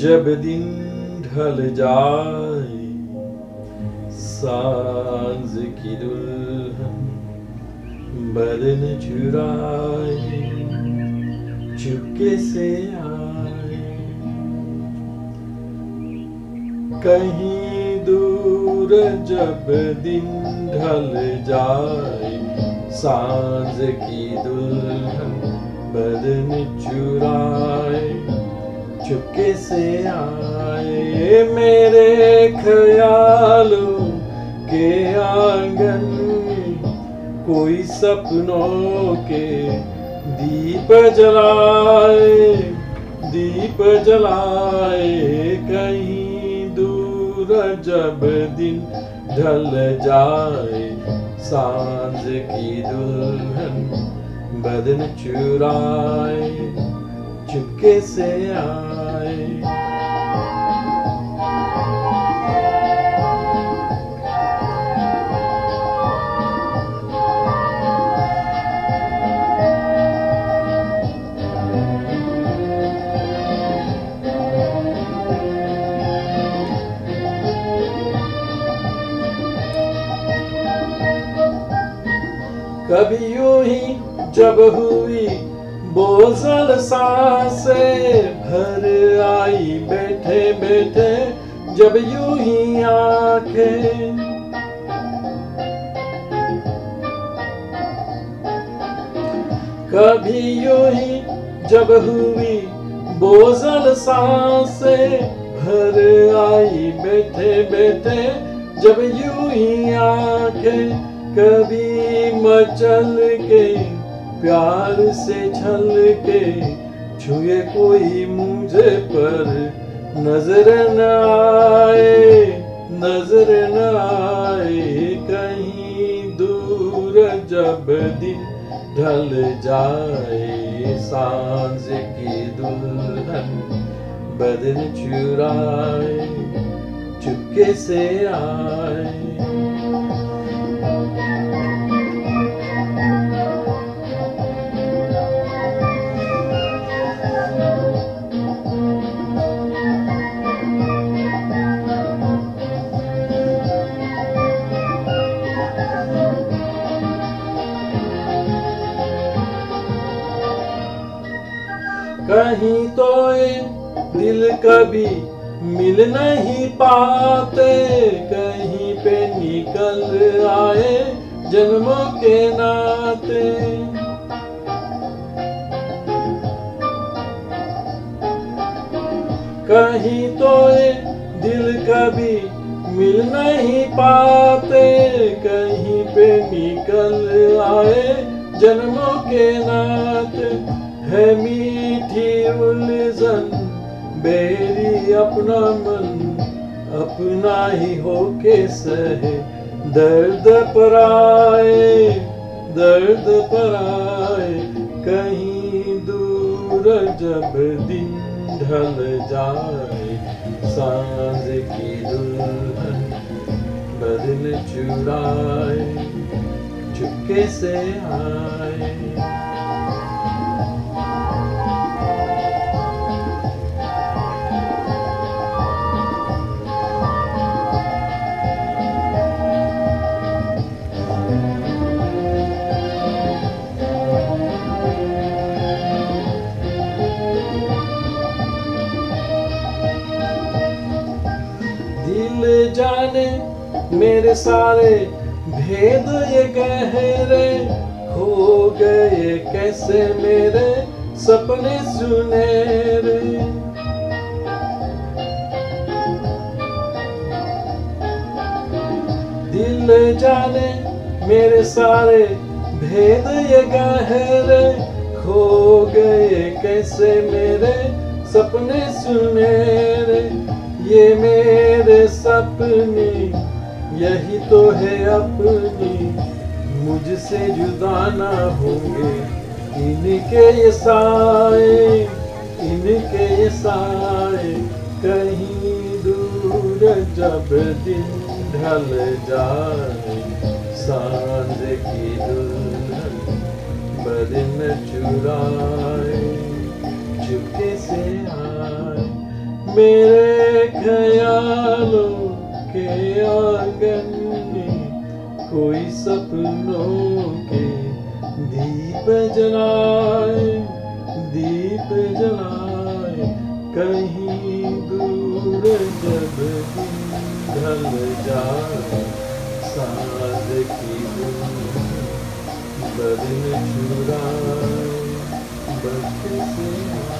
जब दिन ढल जाए सांझ की दुल्हन बदन चुराए चुपके से आए, कहीं दूर जब दिन ढल जाए सांझ की दुल्हन बदन चुराए चुपके से आए, मेरे ख्यालों के आंगन में कोई सपनों के दीप जलाए, दीप जलाए, कहीं दूर जब दिन ढल जाए सांझ की दुल्हन बदन चुराए चुपके से आए। कभी यूं ही जब हुई बोझल सांसें भर आई बैठे बैठे जब यूं ही आंखें, कभी यूं ही जब हुई बोझल सांसें भर आई बैठे बैठे जब यूं ही आंखें, कभी मचल के प्यार से छल के छुए कोई मुझे पर नजर न आए, नजर न आए, कहीं दूर जब दिन ढल जाए सांझ की दुल्हन बदन चुराए चुपके से आए। कहीं तो ये दिल कभी मिल नहीं पाते, कहीं पे निकल आए जन्मों के नाते, कहीं तो ये दिल कभी मिल नहीं पाते, कहीं पे निकल आए जन्मों के नाते, है मीठी उलझन बेरी अपना मन अपना ही होके सहे दर्द पर आए, दर्द पर आए, कहीं दूर जब दिन ढल जाए सांझ की दुल्हन बदन चुराए चुपके से आए। दिल जाने मेरे सारे भेद ये गहरे खो गए कैसे मेरे सपने सुनहरे, दिल जाने मेरे सारे भेद ये गहरे खो गए कैसे मेरे सपने सुनहरे, ये मेरे सपने यही तो है अपनी मुझसे जुदा ना होंगे इनके ये साए, इनके ये साए, कहीं दूर जब दिन ढल जाए सांझ की दुल्हन बदन चुराए चुपके से आए, मेरे ख्यालों के आंगन में कोई सपनों के दीप जलाए, दीप जलाए। कहीं दूर जब दिन ढल जाए, साँझ की धूप बदन चुराए, बख्श से